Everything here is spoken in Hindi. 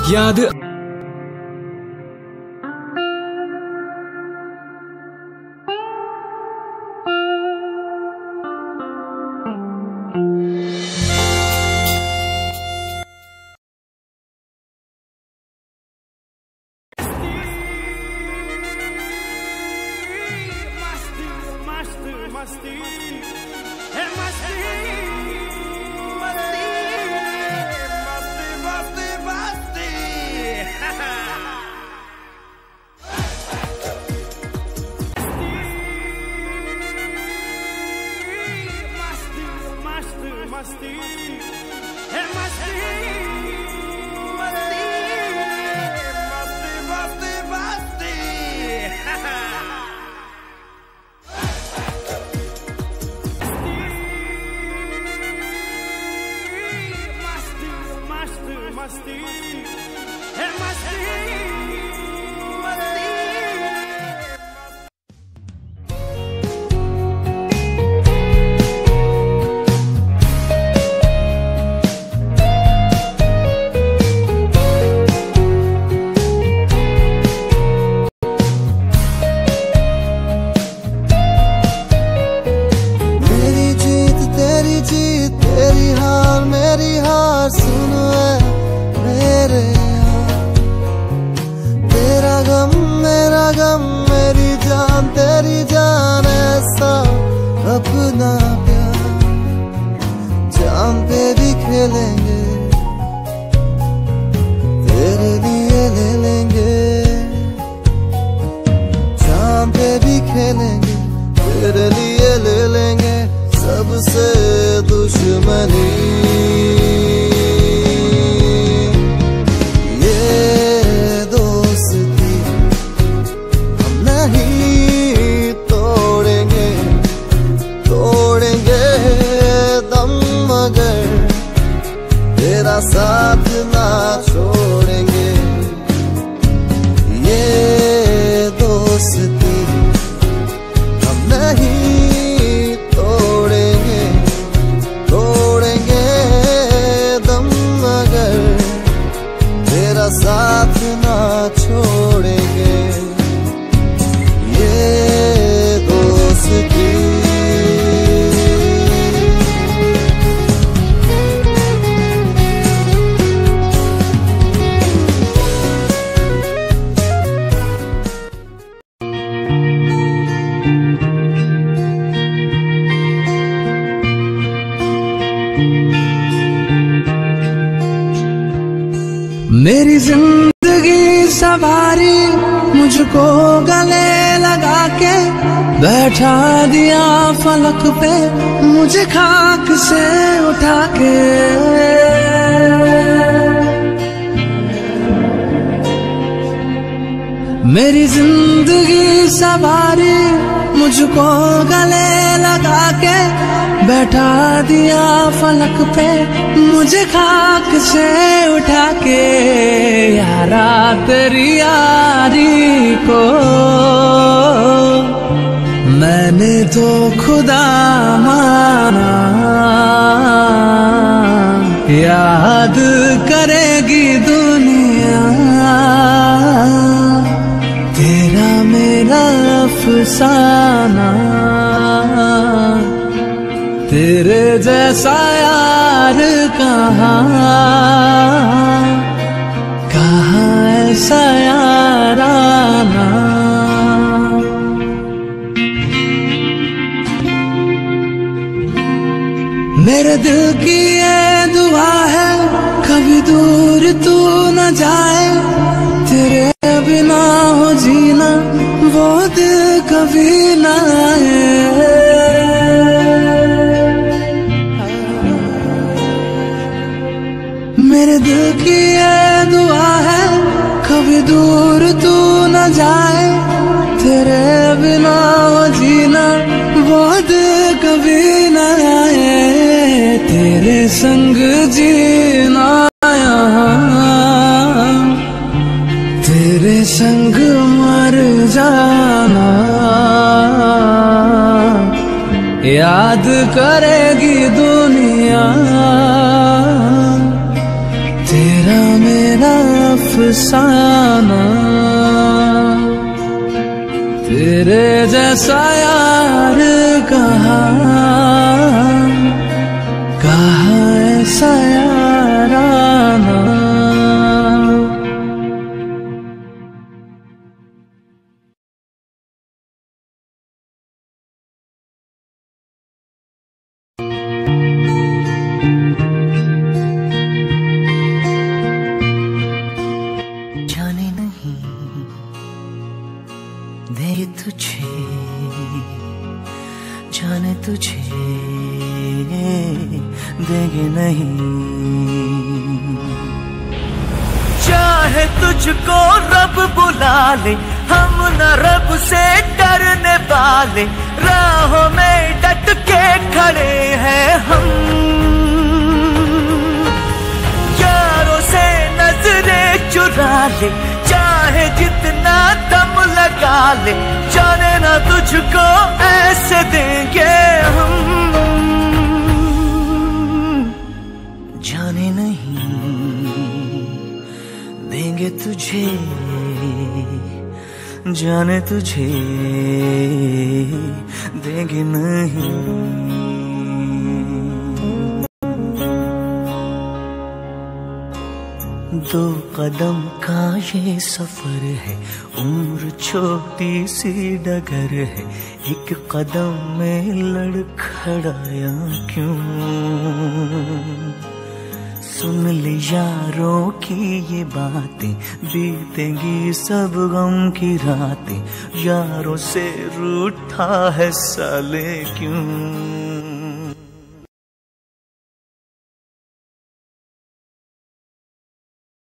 याद मस्ती है मस्ती मस्ती मस्ती मस्ती मस्ती मस्ती मस्ती है मस्ती मस्ती मस्ती मस्ती मस्ती मस्ती है मस्ती मस्ती। मेरी जीत तेरी हार मेरी हार सुन मेरे तेरा गम मेरी जान तेरी जान ऐसा अपना प्यार जान पे भी खेलेंगे तेरे लिए ले लेंगे जान पे भी खेलेंगे तेरे लिए ले लेंगे सबसे दुश्मनी तेरा साथ ना छोड़ेंगे ये दोस्ती हम नहीं तोड़ेंगे दम मगर तेरा साथ ना छोड़ेंगे ये दोस्ती। मेरी जिंदगी सवारी मुझको गले लगा के बैठा दिया फलक पे मुझे खाक से उठा के मेरी जिंदगी सवारी मुझको गले लगा के बैठा दिया फलक पे मुझे खाक से उठा के यारा तेरी यारी को मैंने तो खुदा माना याद करेगी दुनिया तेरा मेरा अफसाना तेरे जैसा यार कहाँ ऐसा याराना। मेरे दिल की ये दुआ है कभी दूर तू न जाए तेरे बिना हो जीना वो दिल कभी न आए। मेरे दिल की ये दुआ है कभी दूर तू न जाए तेरे बिना वो जीना वो दिल कभी न आए तेरे संग जीना यहाँ तेरे संग मर जाना याद करेगी दुनिया तेरा मेरा अफसाना, तेरे जैसा यार कहाँ ऐसा याराना। जाने नहीं देंगे तुझे, जाने तुझे देंगे नहीं। चाहे तुझको रब बुला ले, हम न रब से डरने वाले, राहों में डट के खड़े हैं हम। यारों से नजरें चुरा ले, चाहे जितना दम लगा ले, जाने ना तुझको ऐसे देंगे हम। जाने नहीं देंगे तुझे, जाने तुझे देंगे नहीं। दो कदम का ये सफर है, उम्र छोटी सी डगर है, एक कदम में लड़खड़ाया क्यों। सुन ले यारों की ये बातें, बीतेंगी सब गम की रातें, यारों से रूठा है साले क्यों।